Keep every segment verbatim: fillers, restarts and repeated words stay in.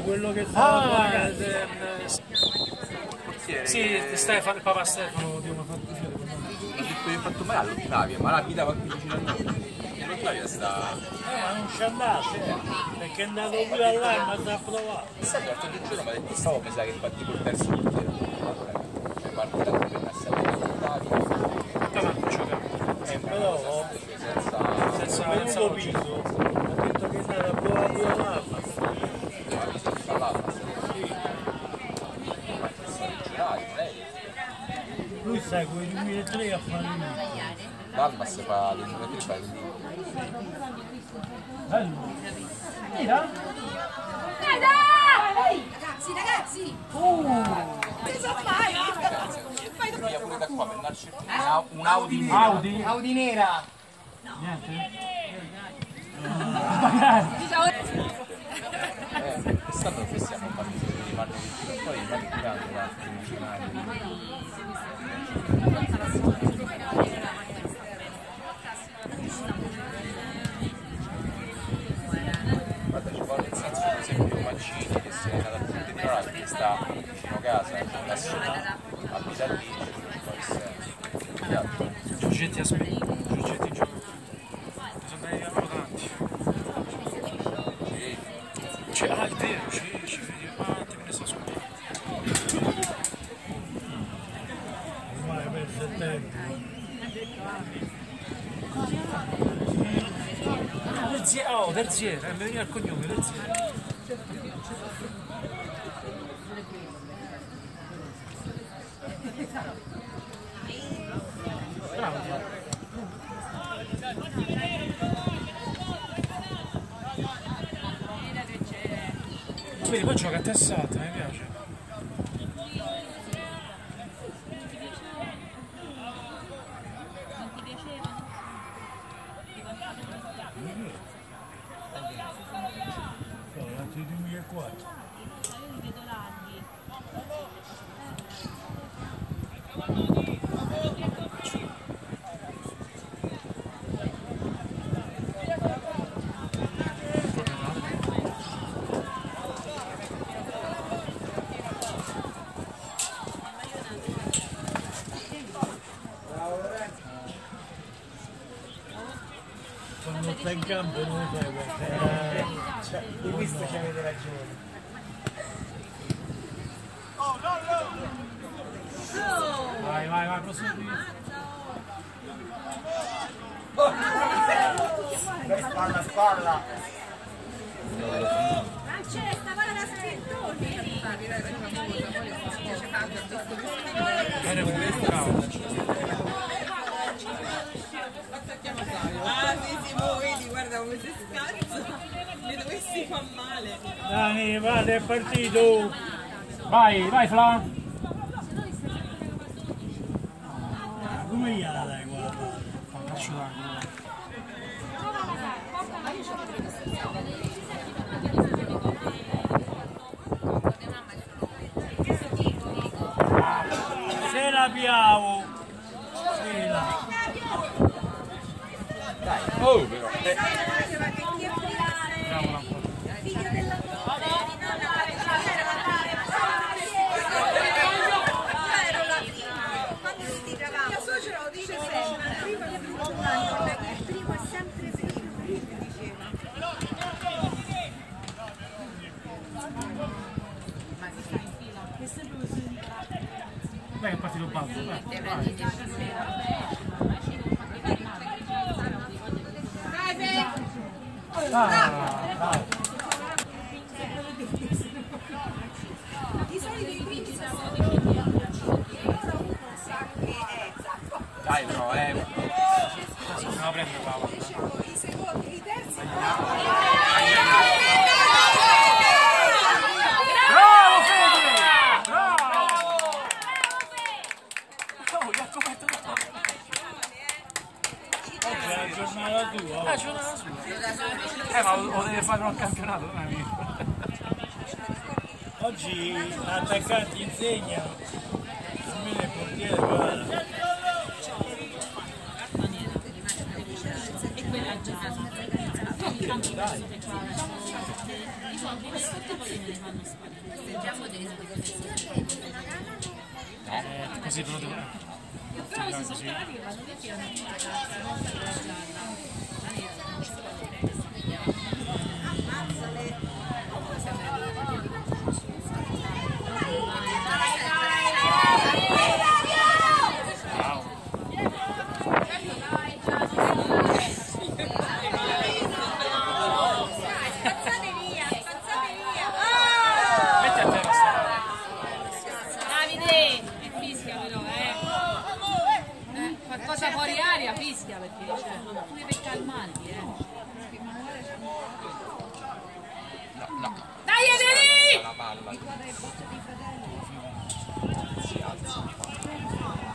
quello che sta ah, a eh, sì, Stefano, il papà Stefano di una fattoria. Ho fatto male all'Ottavia, ma la abitava qui vicino a noi. L'Ottavia sta... Eh, ma non ci andate, perché è andato pure là, ma sta a provare. Sai, l'altro giorno mi ha detto, stavo, mi sa che fa tipo il terzo bicchiere. Cioè, parte da qui per essere all'Ottavia. Davanti giocare. Eh, però, senza... senza venuto piso, ha detto che è andato a provare pure là, ma... Lui sta con il duemilatré a fare l'Almas fa del duemilatré fa il bello. Mira! Dai, dai! Ragazzi, ragazzi! Uh! Si sono mai! via pure da qua per andarci un Audi nera. Audi? Audi nera! Niente? Eh, quest'anno questi hanno fatto di mano di poi i vari grandi da altri vicinari. Guarda, ci vuole nel senso per esempio Mancini che se ne è andato a Detroit, che sta vicino casa, adesso abita lì, ci può essere. Giorgetti aspetta, Giorgetti gioca. Bisogna arrivare tanti. C'è, ah, è vero, ci, ci vediamo, ah, te me ne sta scuola. Ormai per settembre. Verziere, oh, Verziere, mi veniva il cognome, Verziere. Bravo. Vedi, poi gioca a tessata, mi piace. duemilaquattro. Quando sta in campo non lo sai perché. Cioè, di questo ci avete ragione. Vai, vai, vai, prosegui. Spalla, spalla. Francesca, guarda la scrittone! Bene, questo, bravo. Ah sì sì, mo vedi, guarda come si scazza, le dovessi fa male. Dai, vada, è partito! Vai, vai, Fla. Come gliela dai, guarda? Faccio l'acqua. Se la piavo! Se la... Dai, oh però! Eh. Bravo, l'acqua. Mia suocera lo dice sempre, prima del primo anno, il primo è sempre primo, diceva. Dai che è partito basso, vai. Ah, dai. Di solito i primi sono Dai però, eh! Non la prende Paolo. i secondi, i terzi. Bravo Fede! Bravo! Oh, gli ha coperto tutto. Oggi è la giornata tua! Ah, c'è una sua. Eh, ma lo deve fare un campionato, non è vero? Oggi l'attaccante insegna, almeno il portiere guarda. Eh, così però devo... Però questi sono scarati che vanno via fino a una ragazza, non quella gialla. La nera non ci Spazzate via, spazzate via. Metti a terra sta Davide! E fischia però, eh! Eh, qualcosa fuori aria fischia perché, cioè, pure per calmarli, eh! No, no. Dai, Evelì! La palla. Si alza.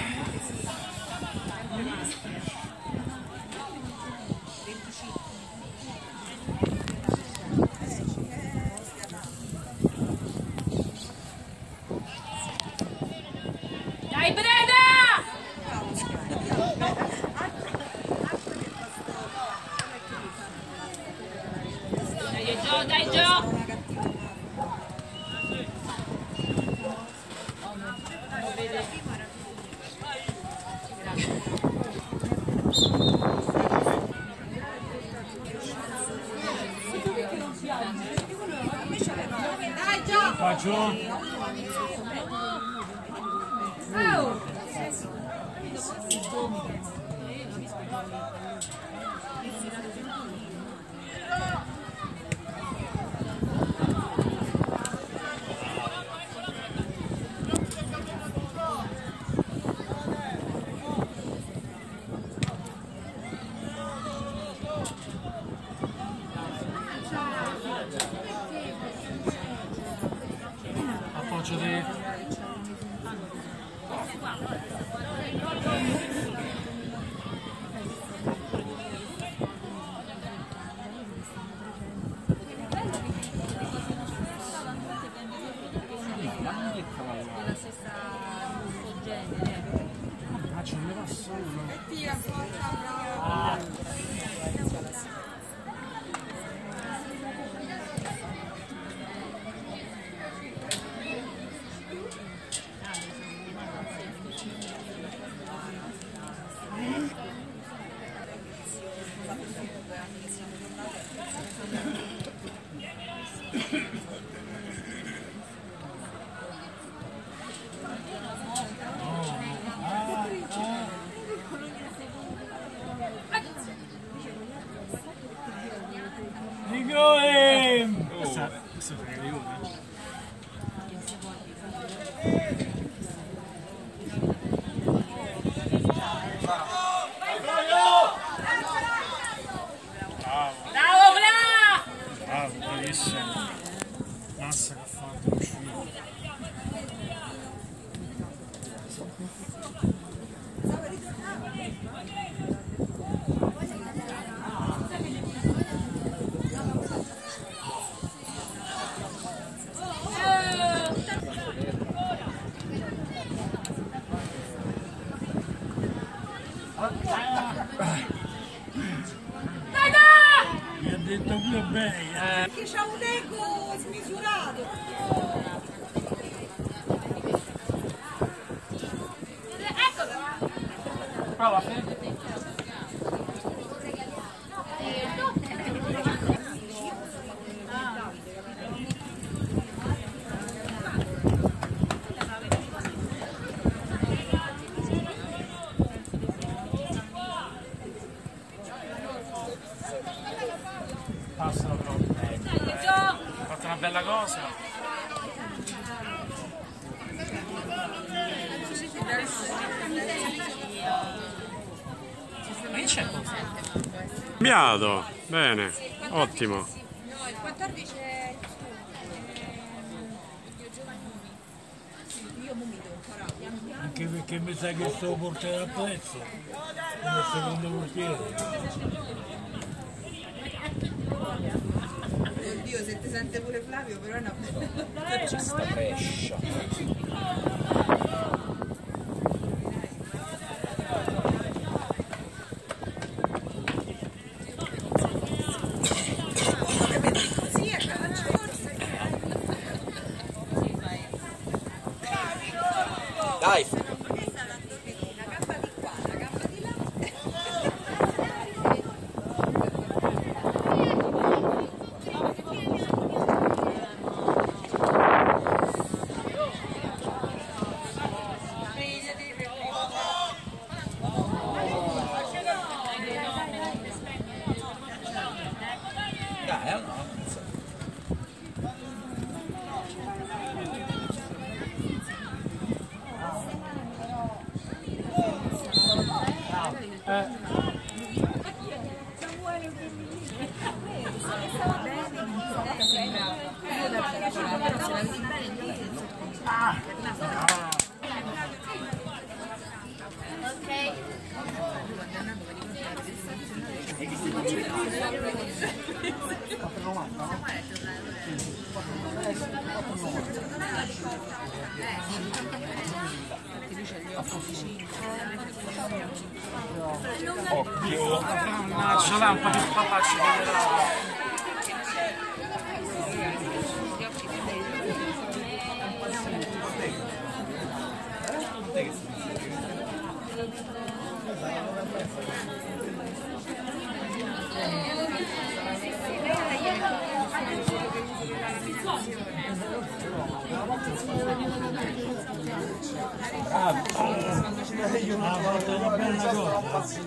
Dai, Breda! Dai, Gio, dai, Gio! Dai, Gio! Faccio. Oh! appoggio di... Della stessa suo genere. Ah, ce ne va solo. Tira, forza, bravo. Dico ehm. Questa, questa frega io, eh. Bravo, Bra! Bravo, bravissimo. Massa che ha fatto, è uscito. Dai, dai! Mi ha detto pure bene. Eh. Perché c'ha un ego smisurato. Eccolo! Prova, Fede. Passalo proprio. Dai, Gio! Ha fatto una bella cosa. Ma che c'è? Cambiato, bene, ottimo. No, il quattordici è... Io mo mi devo imparare, piano piano. Anche perché mi sa che sto portando a prezzo. Come secondo portiere. Oddio, se ti sente pure Flavio, però è una bella... C'è sta pescia. Così è calcio. Dai! Occhio! Mannaggia, là un po' di spallacci Una volta una bella cosa.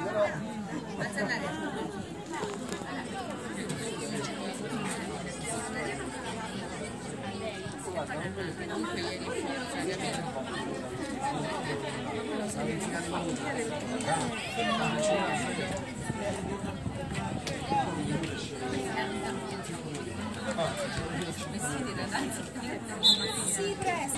Sì, presto.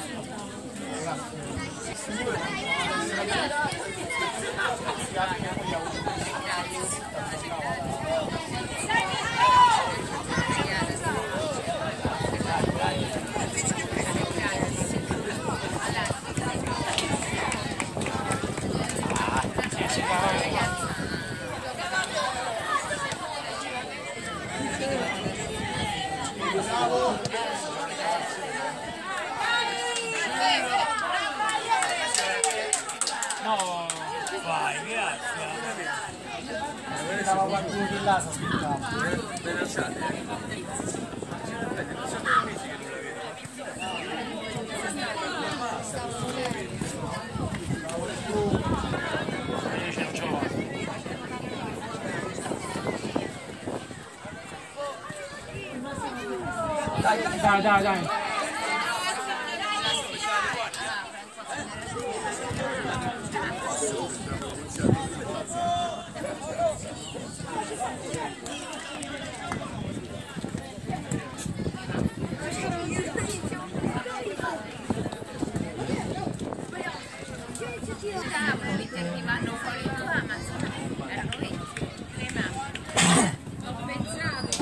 No, vai, grazie. Stava qualcuno di là, si aspettava. Dai, dai, dai, dai. Perché vanno fuori qua, ma insomma erano venti, cremati. Ho pensato.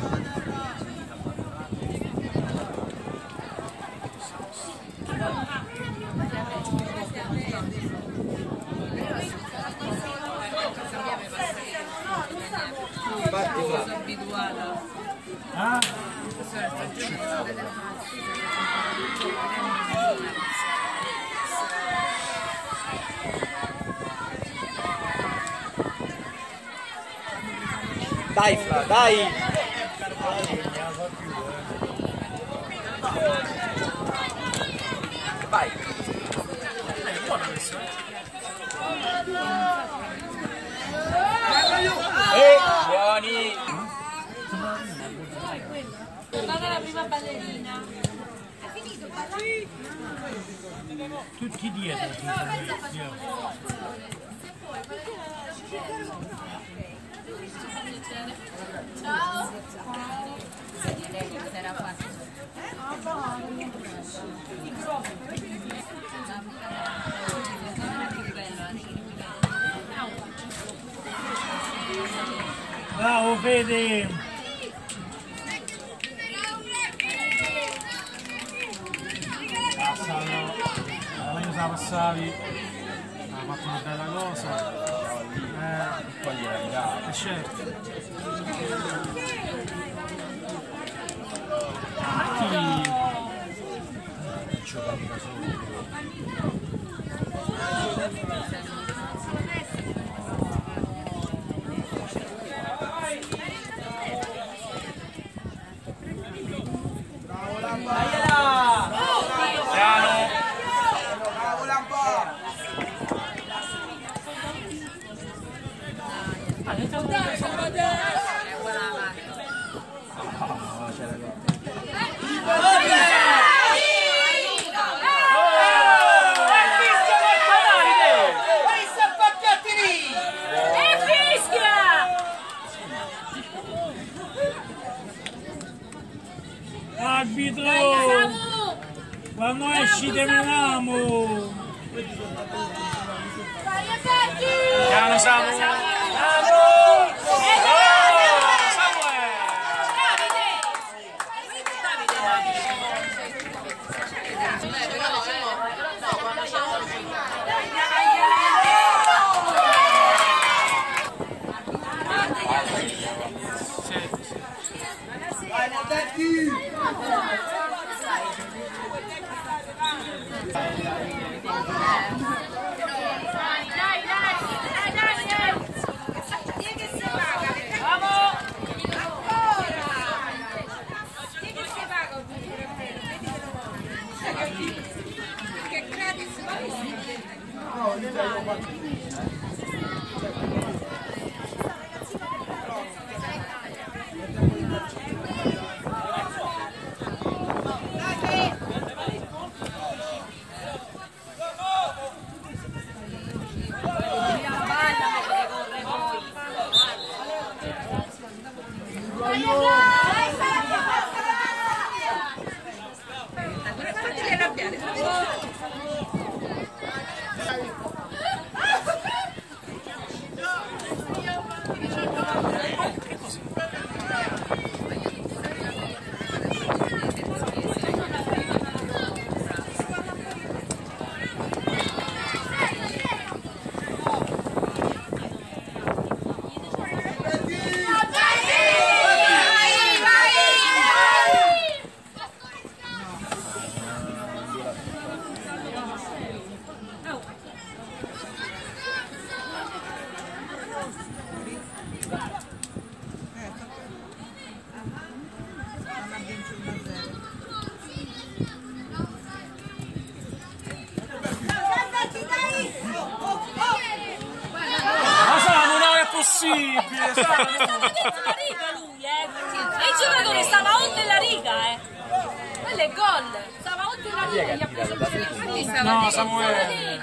Sono abituata. Ah? Dai, Fra, dai! Vai! E Buoni! Guarda la prima ballerina. Tutti dietro. Ciao. Era qua. Bravo Fede! Passano, la meglio se la passavi, ha fatto una bella cosa. Eh, Poi gliela ridai. è certo. Chi? Arbitro! Quando esci terminiamo! Piano Samu! Possibile, stava dentro la riga lui, eh! Il giocatore stava oltre la riga, eh! Quello è gol! Stava oltre la riga, gli ha preso il pallone. No, Samuele!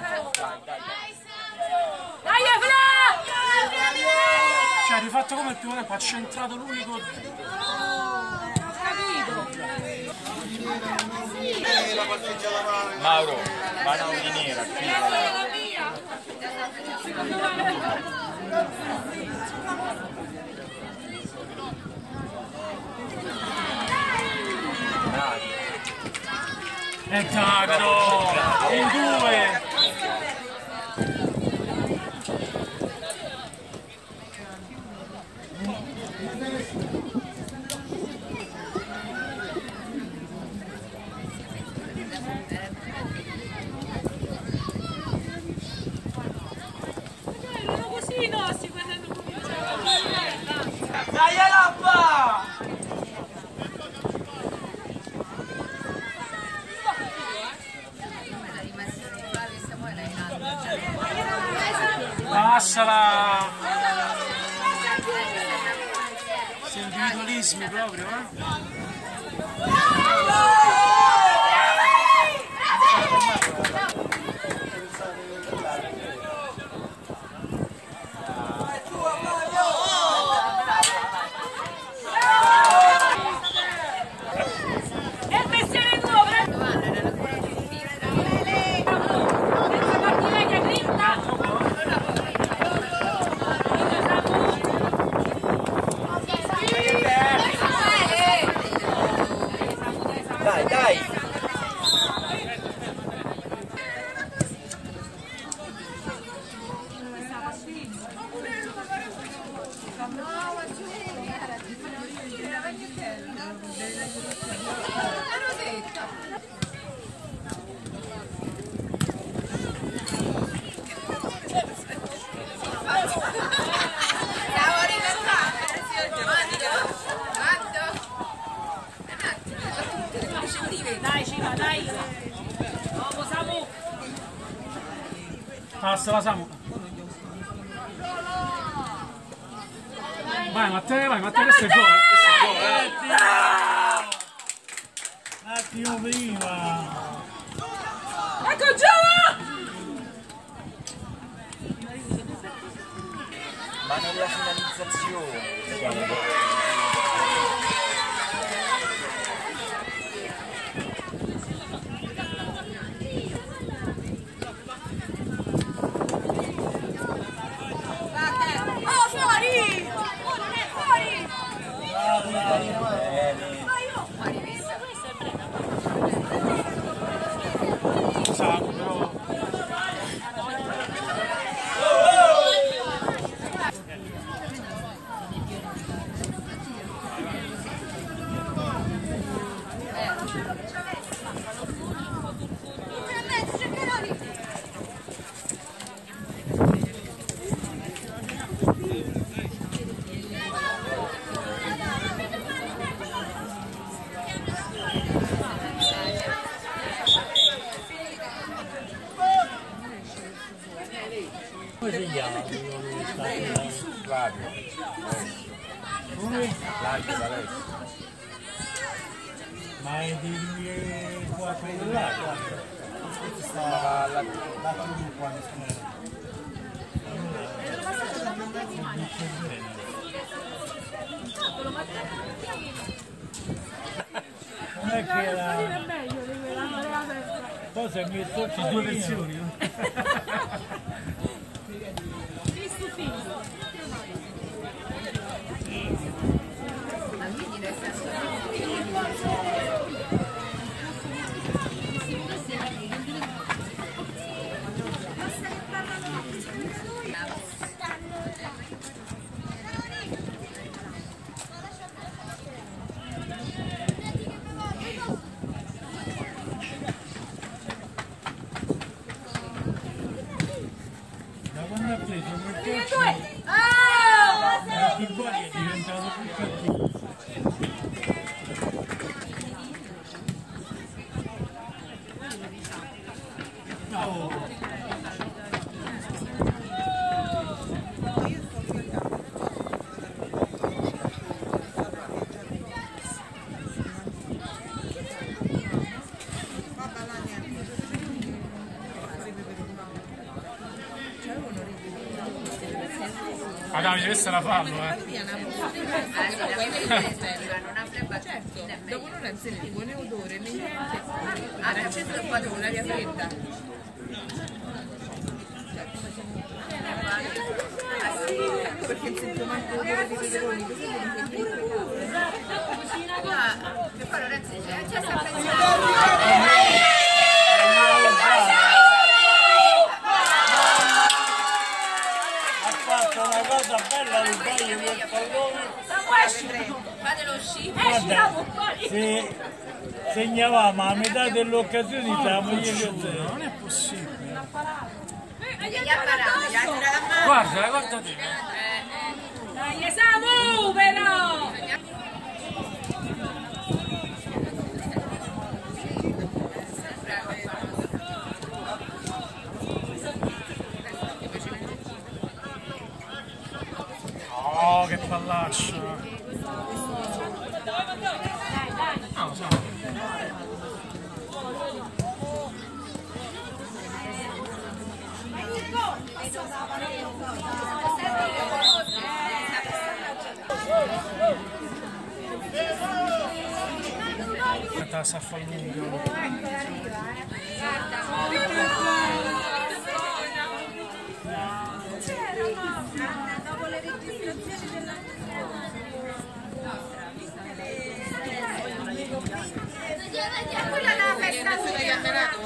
Dai, Fla! Cioè, rifatto come il primo tempo, ha centrato l'unico. Capito? Mauro, mano di nera qui. È Dagro! In due! Così no, si guardano cominciare. Dai, Lappa! Passala! Questi individualismi proprio, eh? Dai, dai! Dai, Civa, dai. Dopo Samu. Passa la Samu. Vai Matteo, vai Matteo, questo è gol, questo è gol, eh. Un attimo prima. Ecco Giova! Ma nella finalizzazione. Oh, fuori! Oh, non è fuori! Samu, però... Come si chiama? Flavio. Come? Flavio D'Alessio. Ma è di qua quello là? Stava alla Non è che era... Poi si è messo Ci due versioni, no? Da quando ha preso quel calcio, il fuori è diventato più cattivo. Ah Davide, questa la fallo, eh. Certo, dopo non sentivo né odore né niente. Ha acceso il quadro con l'aria fredda. Ecco perché non sentivo manco l'odore dei peperoni. Che poi Lorenzo dice, c'è sempre Una cosa bella del taglio del pallone. Fatelo uscire. Guarda, se segnavamo a metà dell'occasione siamo ieri a zero. Non è possibile. Gli ha parato, gli ha tirato a mano. Guarda, guarda te. Dai, Samu, però! Oh, che pallaccio. No, so. Aspetta, sta a fare lungo. Dopo le registrazioni della... Quella è la festa sua che ha menato.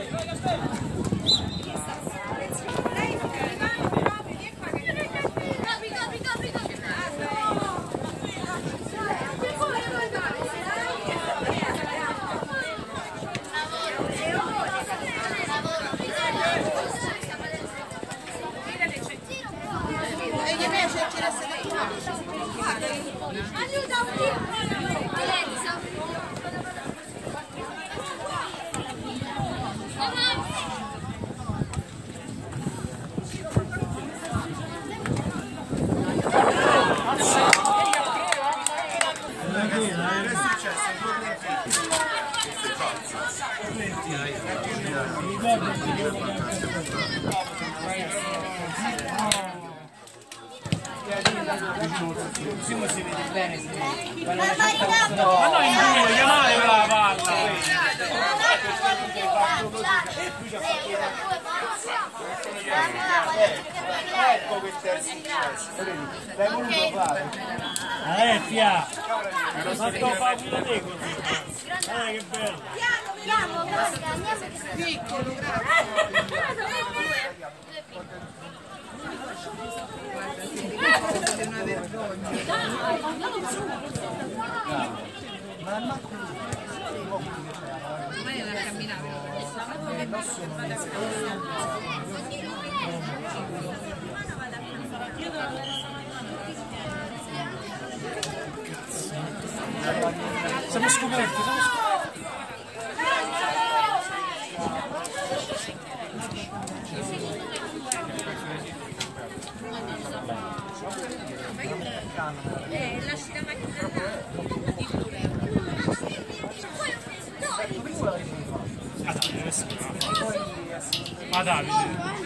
Ma no, in due, chiamate la palla! Ecco che terzo successo, l'hai voluto fare. Alessia! Ma sto facendo te così! Guarda che bello! Andiamo, guarda, andiamo che Piccolo, grazie. È una vergogna. Ormai non camminare. Siamo scoperti, siamo scoperti! Eh, lasci la macchina Ah Davide, adesso ah Davide!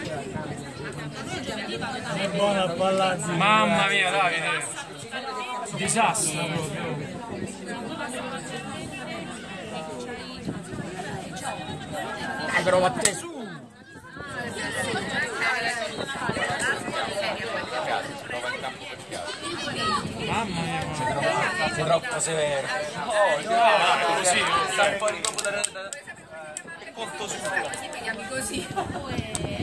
È buona a ballare! Mamma mia Davide! Disastro proprio! Dai però a te su! Mamma mia! Sei troppo severo. Ah, così! Sta fuori dopo da... Conto su. così.